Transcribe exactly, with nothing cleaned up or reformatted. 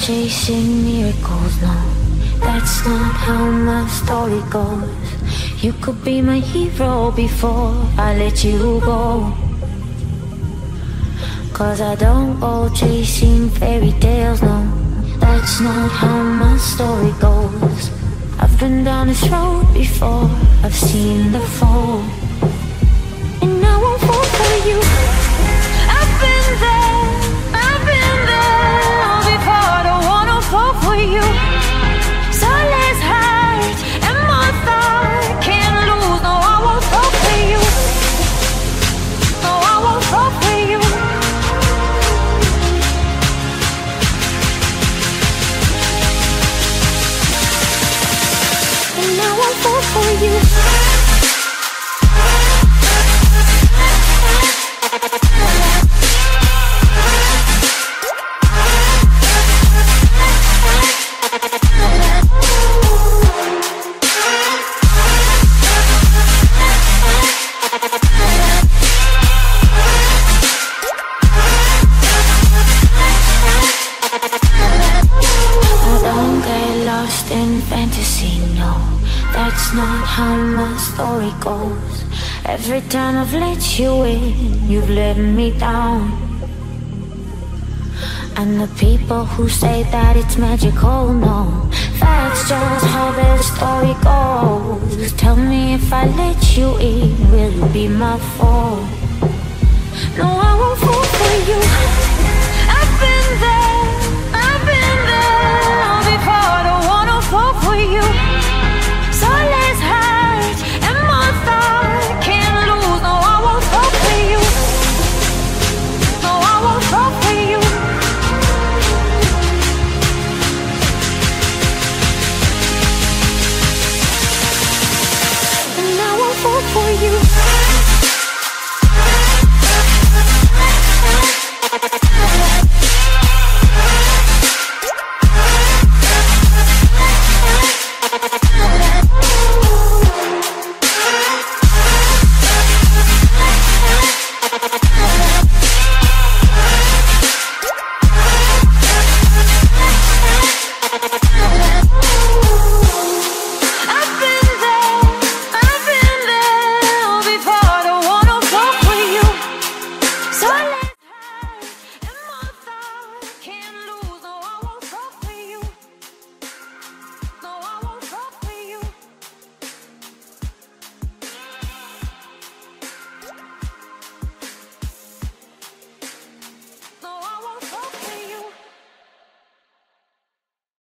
chasing miracles, no, that's not how my story goes. You could be my hero before I let you go. Cause I don't go chasing fairy tales, no, that's not how my story goes. I've been down this road before, I've seen the fall, and I won't fall for you. I've been there, I've been there before, I don't wanna fall for you. So let's hide, and my thought can't lose. No, I won't fall for you. No, I won't fall for you. And I won't fall for you. That's not how my story goes. Every time I've let you in, you've let me down. And the people who say that it's magical, no, that's just how their story goes. Tell me if I let you in, will it be my fault? No, I won't fall for you. I've been there, I've been there before, I don't wanna fall for you. So let's hide, and my thought can't lose. No, I won't fall for you. No, I won't fall for you. And I won't fall for you. So